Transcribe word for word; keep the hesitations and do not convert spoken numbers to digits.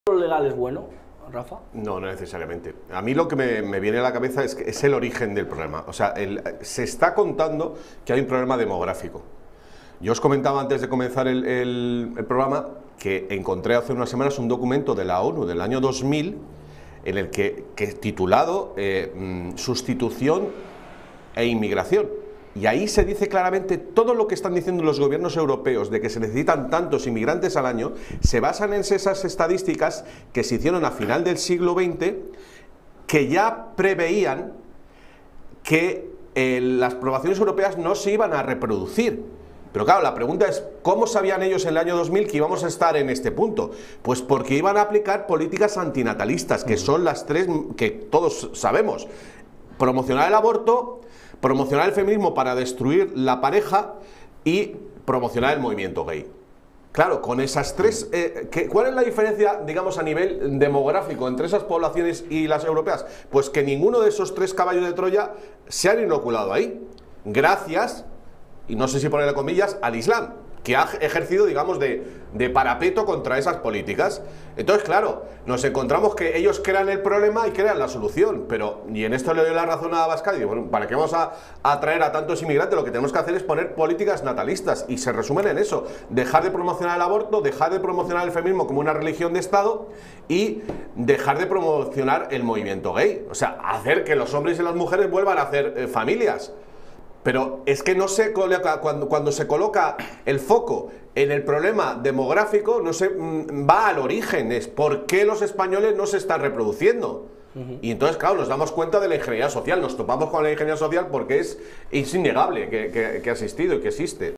¿Lo legal es bueno, Rafa? No, no necesariamente. A mí lo que me, me viene a la cabeza es que es el origen del problema. O sea, el, se está contando que hay un problema demográfico. Yo os comentaba antes de comenzar el, el, el programa que encontré hace unas semanas un documento de la ONU del año dos mil en el que, que titulado eh, Sustitución e Inmigración. Y ahí se dice claramente todo lo que están diciendo los gobiernos europeos de que se necesitan tantos inmigrantes al año, se basan en esas estadísticas que se hicieron a final del siglo veinte, que ya preveían que eh, las poblaciones europeas no se iban a reproducir. Pero claro, la pregunta es, ¿cómo sabían ellos en el año dos mil que íbamos a estar en este punto? Pues porque iban a aplicar políticas antinatalistas, que son las tres que todos sabemos. Promocionar el aborto, promocionar el feminismo para destruir la pareja y promocionar el movimiento gay. Claro, con esas tres... Eh, ¿qué, ¿Cuál es la diferencia, digamos, a nivel demográfico entre esas poblaciones y las europeas? Pues que ninguno de esos tres caballos de Troya se han inoculado ahí, gracias, y no sé si ponerle comillas, al Islam, que ha ejercido, digamos, de, de parapeto contra esas políticas. Entonces, claro, nos encontramos que ellos crean el problema y crean la solución, pero, y en esto le doy la razón a Abascal, y digo, bueno, ¿para qué vamos a atraer a tantos inmigrantes? Lo que tenemos que hacer es poner políticas natalistas, y se resumen en eso: dejar de promocionar el aborto, dejar de promocionar el feminismo como una religión de Estado, y dejar de promocionar el movimiento gay. O sea, hacer que los hombres y las mujeres vuelvan a hacer eh, familias. Pero es que no se coloca, cuando, cuando se coloca el foco en el problema demográfico, no se va al origen, es por qué los españoles no se están reproduciendo. Uh-huh. Y entonces, claro, nos damos cuenta de la ingeniería social, nos topamos con la ingeniería social porque es, es innegable que, que, que ha existido y que existe.